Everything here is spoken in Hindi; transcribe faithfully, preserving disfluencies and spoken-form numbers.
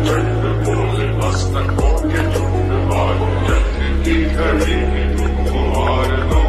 प्रचंड बोले मस्तक होके झुंड आज जंग की घड़ी तुम हार दो।